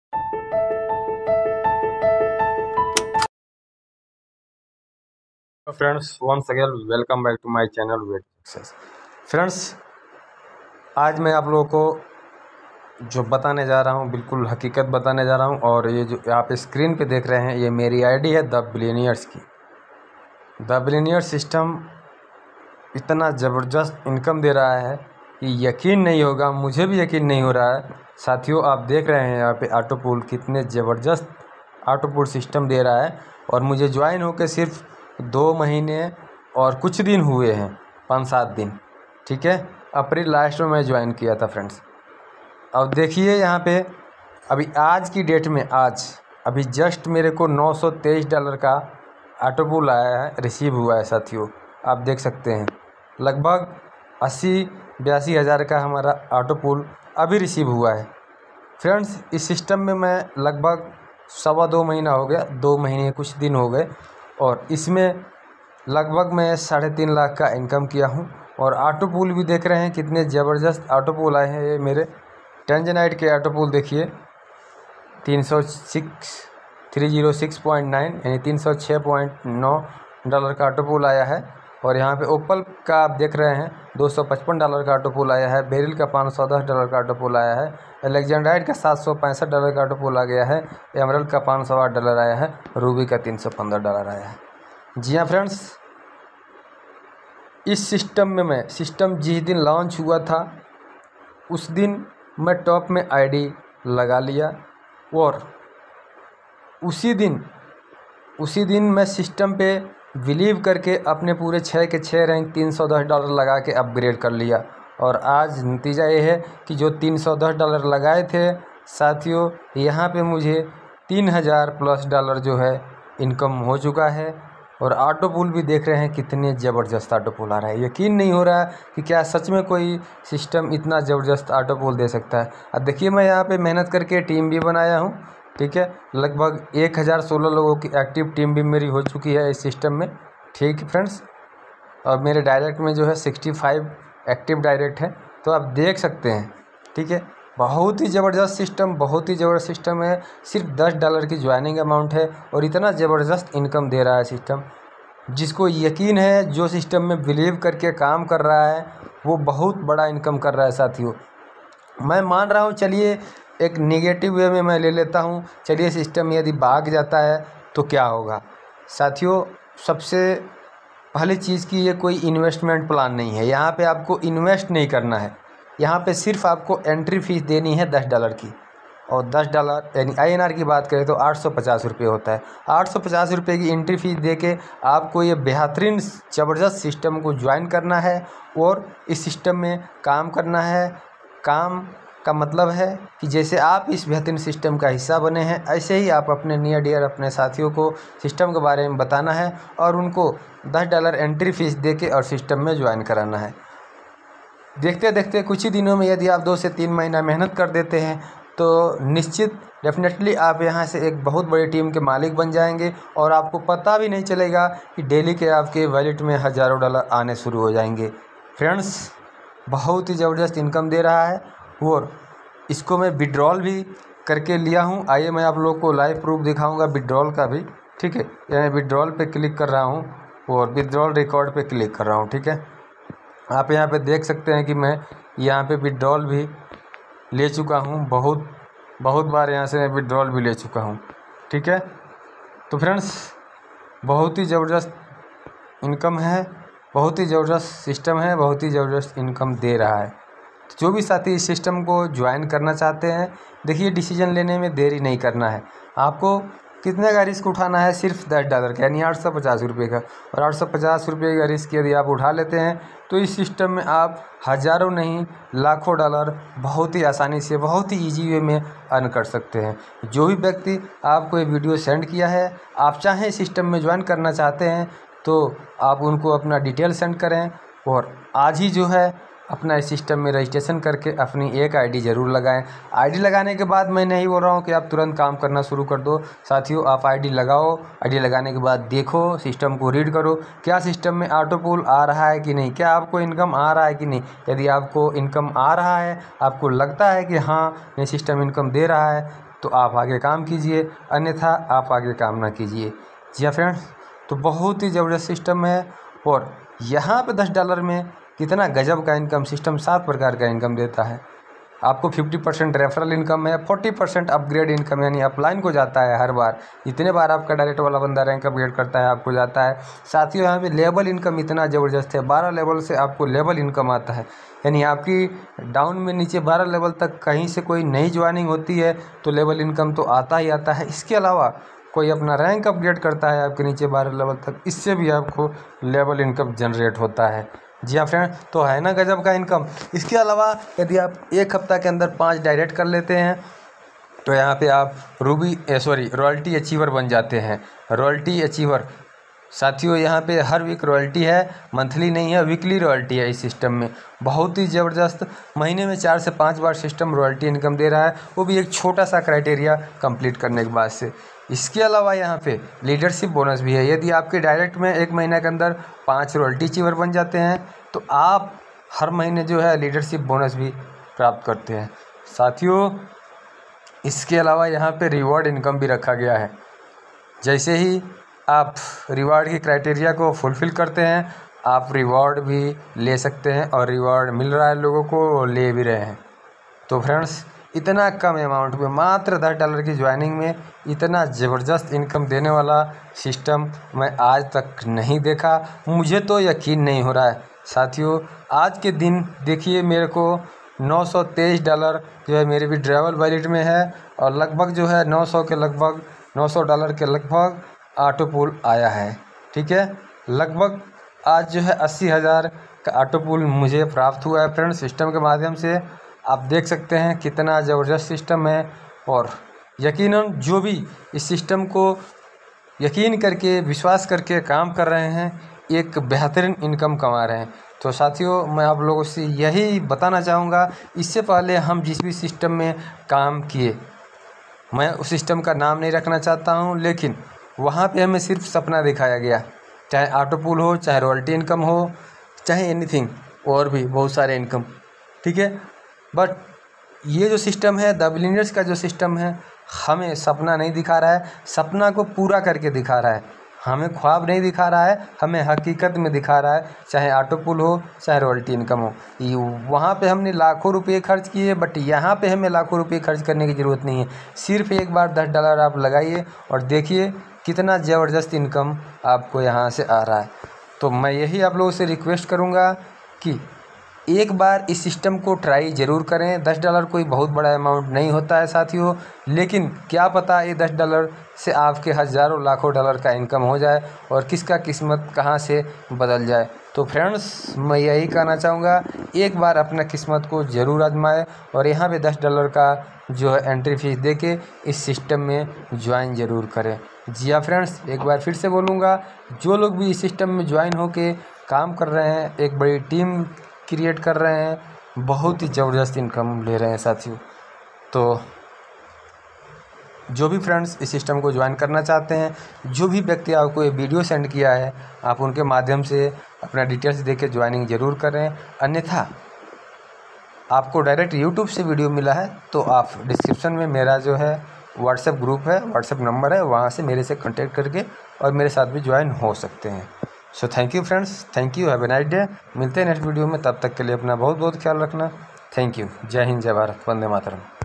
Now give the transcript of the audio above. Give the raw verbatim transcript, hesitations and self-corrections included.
Friends, once again welcome back to my channel wait success. Friends, आज मैं आप लोगों को जो बताने जा रहा हूँ बिल्कुल हकीकत बताने जा रहा हूँ। और ये जो आप स्क्रीन पे देख रहे हैं, ये मेरी आईडी है द बिलियनियर्स की। द बिलियनियर सिस्टम इतना ज़बरदस्त इनकम दे रहा है कि यकीन नहीं होगा, मुझे भी यकीन नहीं हो रहा है। साथियों, आप देख रहे हैं यहाँ पे ऑटो पूल कितने ज़बरदस्त ऑटो पूल सिस्टम दे रहा है। और मुझे ज्वाइन होकर सिर्फ दो महीने और कुछ दिन हुए हैं, पाँच सात दिन, ठीक है। अप्रैल लास्ट में मैं ज्वाइन किया था फ्रेंड्स। अब देखिए यहाँ पे अभी आज की डेट में, आज अभी जस्ट मेरे को नौ सौ तेईस डॉलर का ऑटो पूल आया है, रिसीव हुआ है साथियों। आप देख सकते हैं लगभग अस्सी बयासी हज़ार का हमारा ऑटो पूल अभी रिसीव हुआ है फ्रेंड्स। इस सिस्टम में मैं लगभग सवा दो महीना हो गया, दो महीने कुछ दिन हो गए, और इसमें लगभग मैं साढ़े तीन लाख का इनकम किया हूं। और ऑटो पूल भी देख रहे हैं कितने ज़बरदस्त ऑटो पूल आए हैं। ये मेरे टेंजनाइट के ऑटो पूल देखिए, तीन सौ six three zero six point nine यानी तीन सौ छः पॉइंट नौ डॉलर का ऑटो पूल आया है। और यहाँ पे ओपल का आप देख रहे हैं दो सौ पचपन डॉलर का ऑटो पूल आया है। बेरिल का पाँच सौ दस डॉलर का ऑटो पूल आया है। अलेक्जेंड्राइड का सात सौ पैंसठ डॉलर का ऑटो पूल आ गया है। एमरल्ड का पाँच सौ आठ डॉलर आया है। रूबी का तीन सौ पंद्रह डॉलर आया है। जी हाँ फ्रेंड्स, इस सिस्टम में मैं सिस्टम जिस दिन लॉन्च हुआ था उस दिन मैं टॉप में आईडी लगा लिया, और उसी दिन उसी दिन मैं सिस्टम पे बिलीव करके अपने पूरे छः के छः रैंक तीन सौ दस डॉलर लगा के अपग्रेड कर लिया। और आज नतीजा ये है कि जो तीन सौ दस डॉलर लगाए थे साथियों, यहाँ पे मुझे तीन हज़ार प्लस डॉलर जो है इनकम हो चुका है। और ऑटो पूल भी देख रहे हैं कितने ज़बरदस्त ऑटो पूल आ रहा है। यकीन नहीं हो रहा है कि क्या सच में कोई सिस्टम इतना ज़बरदस्त ऑटो पूल दे सकता है। अब देखिए, मैं यहाँ पे मेहनत करके टीम भी बनाया हूँ, ठीक है। लगभग एक हज़ार सोलह लोगों की एक्टिव टीम भी मेरी हो चुकी है इस सिस्टम में, ठीक है फ्रेंड्स। और मेरे डायरेक्ट में जो है सिक्सटी फाइव एक्टिव डायरेक्ट है, तो आप देख सकते हैं, ठीक है। बहुत ही ज़बरदस्त सिस्टम, बहुत ही ज़बरदस्त सिस्टम है। सिर्फ दस डॉलर की ज्वाइनिंग अमाउंट है और इतना ज़बरदस्त इनकम दे रहा है सिस्टम। जिसको यकीन है, जो सिस्टम में बिलीव करके काम कर रहा है, वो बहुत बड़ा इनकम कर रहा है साथियों। मैं मान रहा हूँ, चलिए एक नेगेटिव वे में मैं ले लेता हूँ। चलिए सिस्टम यदि भाग जाता है तो क्या होगा साथियों। सबसे पहली चीज़ की, ये कोई इन्वेस्टमेंट प्लान नहीं है। यहाँ पे आपको इन्वेस्ट नहीं करना है। यहाँ पे सिर्फ आपको एंट्री फीस देनी है दस डॉलर की। और दस डॉलर यानी आई एन आर की बात करें तो आठ सौ पचास रुपये होता है। आठ सौ पचास रुपये की एंट्री फीस दे के आपको ये बेहतरीन ज़बरदस्त सिस्टम को ज्वाइन करना है और इस सिस्टम में काम करना है। काम का मतलब है कि जैसे आप इस बेहतरीन सिस्टम का हिस्सा बने हैं, ऐसे ही आप अपने नियर डियर अपने साथियों को सिस्टम के बारे में बताना है और उनको दस डॉलर एंट्री फीस दे के और सिस्टम में ज्वाइन कराना है। देखते देखते कुछ ही दिनों में यदि आप दो से तीन महीना मेहनत कर देते हैं तो निश्चित डेफिनेटली आप यहाँ से एक बहुत बड़ी टीम के मालिक बन जाएंगे और आपको पता भी नहीं चलेगा कि डेली के आपके वॉलेट में हज़ारों डॉलर आने शुरू हो जाएंगे। फ्रेंड्स, बहुत ही ज़बरदस्त इनकम दे रहा है और इसको मैं विड्रॉल भी करके लिया हूँ। आइए मैं आप लोग को लाइव प्रूफ दिखाऊँगा विड्रॉल का भी, ठीक है। मैं विड्रॉल पे क्लिक कर रहा हूँ और विड्रॉल रिकॉर्ड पे क्लिक कर रहा हूँ, ठीक है। आप यहाँ पे देख सकते हैं कि मैं यहाँ पे विड्रॉल भी ले चुका हूँ। बहुत बहुत बार यहाँ से मैं विड्रॉल भी ले चुका हूँ, ठीक है। तो फ्रेंड्स, बहुत ही ज़बरदस्त इनकम है, बहुत ही ज़बरदस्त सिस्टम है, बहुत ही ज़बरदस्त इनकम दे रहा है। तो जो भी साथी इस सिस्टम को ज्वाइन करना चाहते हैं, देखिए डिसीजन लेने में देरी नहीं करना है। आपको कितने का रिस्क उठाना है? सिर्फ दस डॉलर का यानी आठ सौ पचास रुपये का। और आठ सौ पचास रुपये का रिस्क यदि आप उठा लेते हैं तो इस सिस्टम में आप हज़ारों नहीं लाखों डॉलर बहुत ही आसानी से, बहुत ही ईजी वे में अर्न कर सकते हैं। जो भी व्यक्ति आपको ये वीडियो सेंड किया है, आप चाहें सिस्टम में ज्वाइन करना चाहते हैं तो आप उनको अपना डिटेल सेंड करें और आज ही जो है अपना इस सिस्टम में रजिस्ट्रेशन करके अपनी एक आईडी ज़रूर लगाएं। आईडी लगाने के बाद मैं नहीं बोल रहा हूं कि आप तुरंत काम करना शुरू कर दो। साथियों, आप आईडी लगाओ, आईडी लगाने के बाद देखो, सिस्टम को रीड करो, क्या सिस्टम में ऑटो पूल आ रहा है कि नहीं, क्या आपको इनकम आ रहा है कि नहीं। यदि आपको इनकम आ रहा है, आपको लगता है कि हाँ ये सिस्टम इनकम दे रहा है, तो आप आगे काम कीजिए, अन्यथा आप आगे काम ना कीजिए। जी हाँ फ्रेंड्स, तो बहुत ही ज़बरदस्त सिस्टम है। और यहाँ पे दस डॉलर में कितना गजब का इनकम सिस्टम सात प्रकार का इनकम देता है। आपको फिफ्टी परसेंट रेफरल इनकम है, फोर्टी परसेंट अपग्रेड इनकम यानी अपलाइन को जाता है हर बार, इतने बार आपका डायरेक्ट वाला बंदा रैंक अपग्रेड करता है आपको जाता है। साथ ही यहाँ पे लेवल इनकम इतना ज़बरदस्त है, बारह लेवल से आपको लेवल इनकम आता है, यानी आपकी डाउन में नीचे बारह लेवल तक कहीं से कोई नई ज्वाइनिंग होती है तो लेवल इनकम तो आता ही आता है। इसके अलावा कोई अपना रैंक अपग्रेड करता है आपके नीचे बारह लेवल तक, इससे भी आपको लेवल इनकम जनरेट होता है। जी हाँ फ्रेंड, तो है ना गजब का इनकम। इसके अलावा यदि आप एक हफ्ता के अंदर पाँच डायरेक्ट कर लेते हैं तो यहाँ पे आप रूबी सॉरी रॉयल्टी अचीवर बन जाते हैं। रॉयल्टी अचीवर साथियों, यहाँ पे हर वीक रॉयल्टी है, मंथली नहीं है, वीकली रॉयल्टी है इस सिस्टम में। बहुत ही ज़बरदस्त, महीने में चार से पाँच बार सिस्टम रॉयल्टी इनकम दे रहा है, वो भी एक छोटा सा क्राइटेरिया कंप्लीट करने के बाद से। इसके अलावा यहाँ पे लीडरशिप बोनस भी है। यदि आपके डायरेक्ट में एक महीने के अंदर पाँच रॉयल्टी अचीवर बन जाते हैं तो आप हर महीने जो है लीडरशिप बोनस भी प्राप्त करते हैं। साथियों, इसके अलावा यहाँ पे रिवॉर्ड इनकम भी रखा गया है। जैसे ही आप रिवॉर्ड की क्राइटेरिया को फुलफ़िल करते हैं आप रिवॉर्ड भी ले सकते हैं, और रिवॉर्ड मिल रहा है लोगों को, ले भी रहे हैं। तो फ्रेंड्स, इतना कम अमाउंट में मात्र दस डॉलर की ज्वाइनिंग में इतना ज़बरदस्त इनकम देने वाला सिस्टम मैं आज तक नहीं देखा, मुझे तो यकीन नहीं हो रहा है। साथियों, आज के दिन देखिए मेरे को नौ सौ तेईस डॉलर जो है मेरे भी ड्राइवर वॉलेट में है, और लगभग जो है नौ सौ के लगभग नौ सौ डॉलर के लगभग ऑटो पूल आया है। ठीक है, लगभग आज जो है अस्सी हज़ार का ऑटो पूल मुझे प्राप्त हुआ है फ्रेंड्स सिस्टम के माध्यम से। आप देख सकते हैं कितना ज़बरदस्त सिस्टम है, और यकीनन जो भी इस सिस्टम को यकीन करके विश्वास करके काम कर रहे हैं एक बेहतरीन इनकम कमा रहे हैं। तो साथियों, मैं आप लोगों से यही बताना चाहूँगा, इससे पहले हम जिस भी सिस्टम में काम किए, मैं उस सिस्टम का नाम नहीं रखना चाहता हूँ, लेकिन वहाँ पे हमें सिर्फ सपना दिखाया गया, चाहे ऑटो पूल हो, चाहे रॉयल्टी इनकम हो, चाहे एनीथिंग और भी बहुत सारे इनकम। ठीक है, बट ये जो सिस्टम है द बिलियनियर्स का जो सिस्टम है, हमें सपना नहीं दिखा रहा है, सपना को पूरा करके दिखा रहा है। हमें ख्वाब नहीं दिखा रहा है, हमें हकीकत में दिखा रहा है, चाहे ऑटो पुल हो चाहे रॉयल्टी इनकम हो। वहाँ पे हमने लाखों रुपए खर्च किए, बट यहाँ पे हमें लाखों रुपए खर्च करने की ज़रूरत नहीं है। सिर्फ एक बार दस डॉलर आप लगाइए और देखिए कितना ज़बरदस्त इनकम आपको यहाँ से आ रहा है। तो मैं यही आप लोगों से रिक्वेस्ट करूँगा कि एक बार इस सिस्टम को ट्राई ज़रूर करें। दस डॉलर कोई बहुत बड़ा अमाउंट नहीं होता है साथियों, लेकिन क्या पता ये दस डॉलर से आपके हज़ारों लाखों डॉलर का इनकम हो जाए और किसका किस्मत कहाँ से बदल जाए। तो फ्रेंड्स, मैं यही कहना चाहूँगा, एक बार अपना किस्मत को ज़रूर आजमाएं और यहाँ पे दस डॉलर का जो है एंट्री फीस दे के इस सिस्टम में ज्वाइन ज़रूर करें। जी हाँ फ्रेंड्स, एक बार फिर से बोलूँगा, जो लोग भी इस सिस्टम में ज्वाइन होके काम कर रहे हैं, एक बड़ी टीम क्रिएट कर रहे हैं, बहुत ही ज़बरदस्त इनकम ले रहे हैं साथियों। तो जो भी फ्रेंड्स इस सिस्टम को ज्वाइन करना चाहते हैं, जो भी व्यक्ति आपको ये वीडियो सेंड किया है, आप उनके माध्यम से अपना डिटेल्स देके ज्वाइनिंग ज़रूर करें। अन्यथा आपको डायरेक्ट यूट्यूब से वीडियो मिला है तो आप डिस्क्रिप्शन में मेरा जो है व्हाट्सएप ग्रुप है, व्हाट्सएप नंबर है, वहाँ से मेरे से कॉन्टेक्ट करके और मेरे साथ भी ज्वाइन हो सकते हैं। So thank you friends, thank you, have a nice day. मिलते हैं नेक्स्ट वीडियो में, तब तक के लिए अपना बहुत बहुत ख्याल रखना। Thank you. जय हिंद, जय भारत, वंदे मातरम।